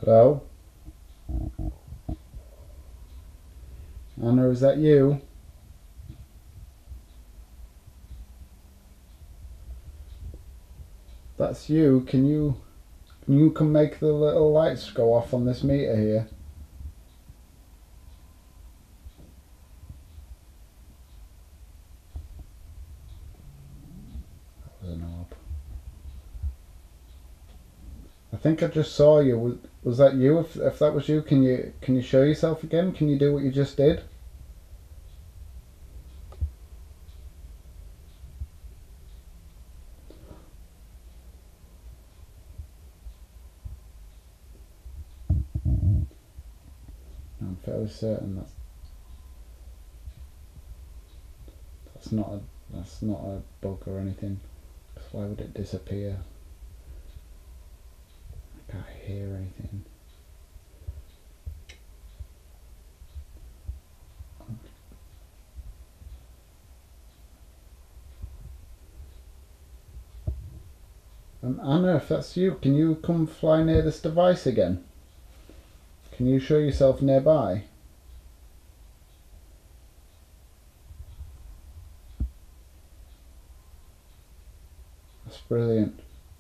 Hello? Anna, is that you? That's you. Can you come make the little lights go off on this meter here? That was an orb. I think I just saw you. Was that you? If that was you, can you show yourself again? Can you do what you just did? I'm fairly certain that's not a bug or anything. Because why would it disappear? I can't hear anything. Anna, if that's you, can you come fly near this device again? Can you show yourself nearby? That's brilliant.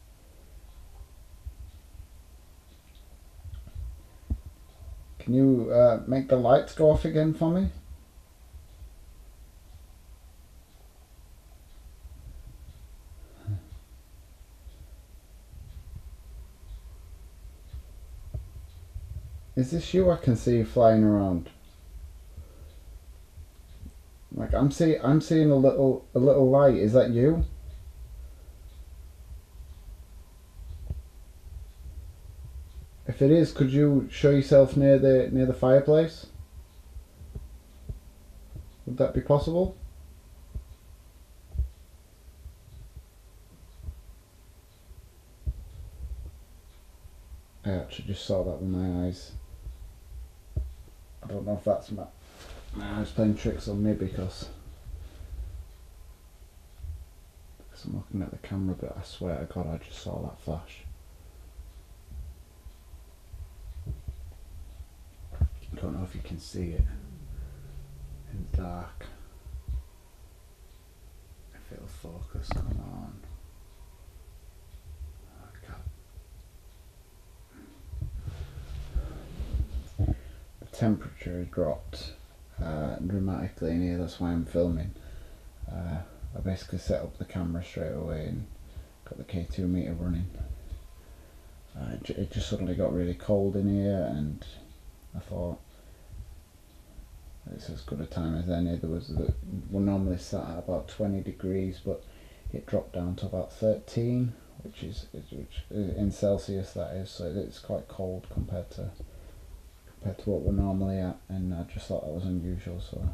Can you make the lights go off again for me? Is this you I can see flying around? Like I'm seeing a little light. Is that you? If it is, could you show yourself near the fireplace? Would that be possible? I actually just saw that with my eyes. I don't know if that's my eyes playing tricks on me because I'm looking at the camera, but I swear to God I just saw that flash. I don't know if you can see it in the dark. If it'll focus, come on. The temperature has dropped dramatically in here, that's why I'm filming. I basically set up the camera straight away and got the K2 meter running. It just suddenly got really cold in here, and I thought it's as good a time as any. We're normally sat at about 20 degrees, but it dropped down to about 13, which is in Celsius, that is, so it's quite cold compared to what we're normally at, and I just thought that was unusual, so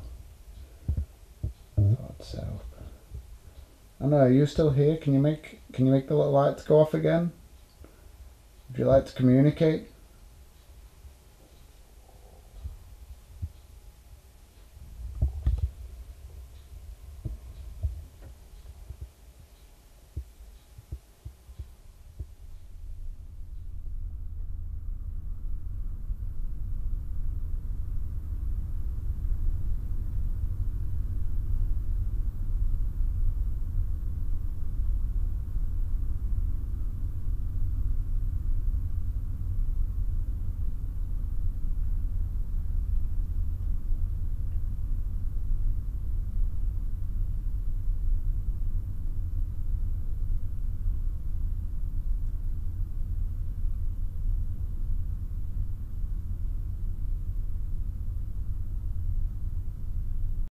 I thought I'd set up. I know, are you still here? Can you make the little lights go off again? Would you like to communicate?